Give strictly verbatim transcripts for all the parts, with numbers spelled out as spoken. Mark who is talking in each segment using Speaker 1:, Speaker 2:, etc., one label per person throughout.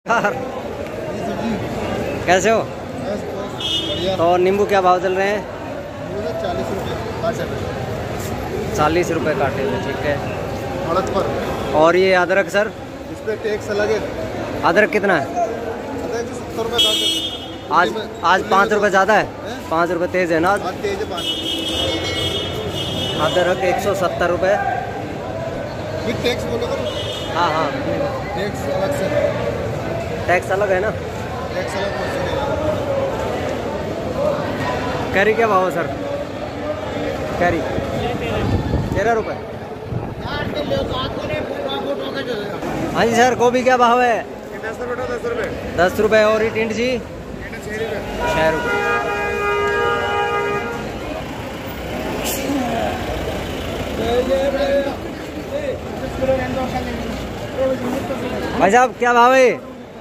Speaker 1: कैसे हो? तो नींबू क्या भाव चल रहे हैं?
Speaker 2: चालीस रुपये काटे हुए।
Speaker 1: चालीस रुपये काटे हुए, ठीक है।
Speaker 2: अड़द पर।
Speaker 1: और ये अदरक सर?
Speaker 2: इस पर टैक्स अलग है।
Speaker 1: अदरक कितना है?
Speaker 2: अदरक सत्तर रुपये काटे।
Speaker 1: आज आज पाँच रुपये ज़्यादा है, पाँच रुपये तेज़ है ना आज?
Speaker 2: आज तेज है पाँच।
Speaker 1: अदरक एक सौ सत्तर रुपये।
Speaker 2: फिर टैक्स बोलोगे?
Speaker 1: हाँ हाँ,
Speaker 2: टैक्स अलग से।
Speaker 1: टैक्स अलग है ना?
Speaker 2: टैक्स अलग से।
Speaker 1: कैरी क्या भाव है सर? कैरी तेरह रुपये। हाँ जी सर, गोभी क्या भाव है?
Speaker 2: दस रुपये दस रुपये
Speaker 1: दस रुपये। और ये टिंड जी? छः रुपये। भाई साहब क्या भाव है?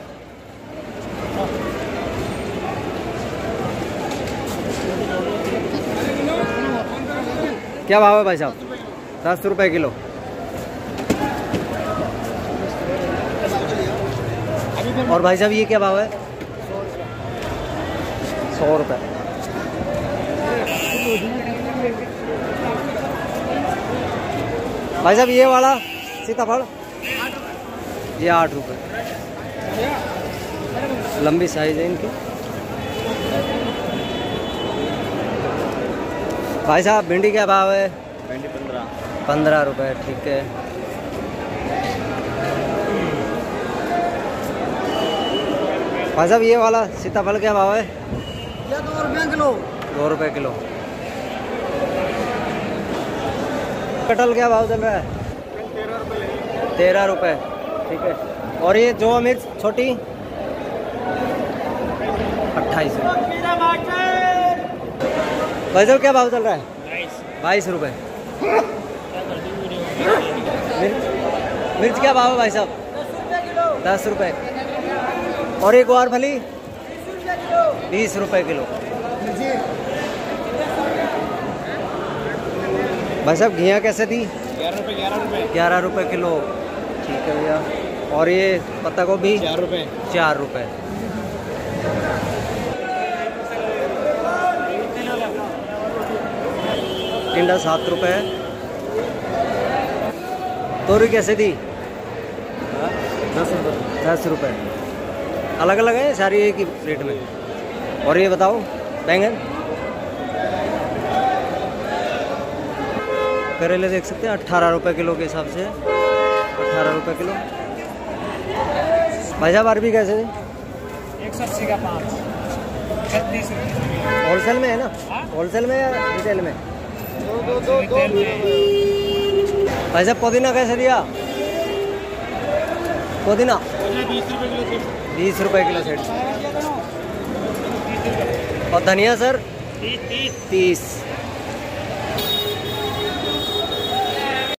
Speaker 1: क्या भाव है भाई साहब? दस रुपए किलो। और भाई साहब ये क्या भाव है? सौ रुपये। भाई साहब ये वाला सीताफल? ये आठ रुपये। लंबी साइज है इनकी। भाई साहब भिंडी क्या भाव है?
Speaker 2: भिंडी पंद्रह।
Speaker 1: पंद्रह रुपये, ठीक है। भाई साहब ये वाला सीताफल क्या भाव है?
Speaker 2: ये दो रुपये किलो।
Speaker 1: दो रुपये किलो। कटहल क्या भाव चल रहा है?
Speaker 2: तेरह रुपये।
Speaker 1: तेरह रुपये, ठीक है। और ये जो मिर्च छोटी? अट्ठाईस रुपये। भाई साहब क्या भाव चल रहा है? बाईस रुपये। मिर्च मिर्च क्या भाव है भाई साहब? दस रुपये। और एक और फली? बीस रुपये किलो। भाई साहब घिया कैसे दी?
Speaker 2: ग्यारह रुपये ग्यारह रुपये
Speaker 1: ग्यारह रुपये किलो, ठीक है भैया। और ये पत्ता गोभी?
Speaker 2: चार रुपये।
Speaker 1: चार रुपये। टिंडा सात रुपये। तोरी कैसे दी?
Speaker 2: दस रुपये।
Speaker 1: दस रुपये। अलग अलग है सारी एक ही रेट में। और ये बताओ बैंगन? करेले देख सकते हैं अट्ठारह रुपये किलो के हिसाब से, अट्ठारह रुपये किलो। भाई साहब अरबी कैसे दी?
Speaker 2: एक सौ अस्सी का पाँच। छत्तीस रुपये।
Speaker 1: होलसेल में है ना? होलसेल में या रिटेल में?
Speaker 2: दो दो दो दो।
Speaker 1: भाई साहब पुदीना कैसे दिया? पुदीना
Speaker 2: बीस रुपये किलो।
Speaker 1: बीस रुपये किलो सेट। और धनिया सर?
Speaker 2: तीस तीस
Speaker 1: तीस।